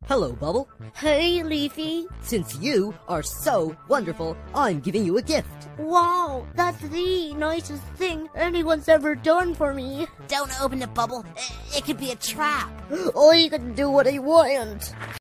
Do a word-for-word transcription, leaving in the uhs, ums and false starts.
Hello, Bubble. Hey, Leafy. Since you are so wonderful, I'm giving you a gift. Wow, that's the nicest thing anyone's ever done for me. Don't open the Bubble. It could be a trap. I can do what I want.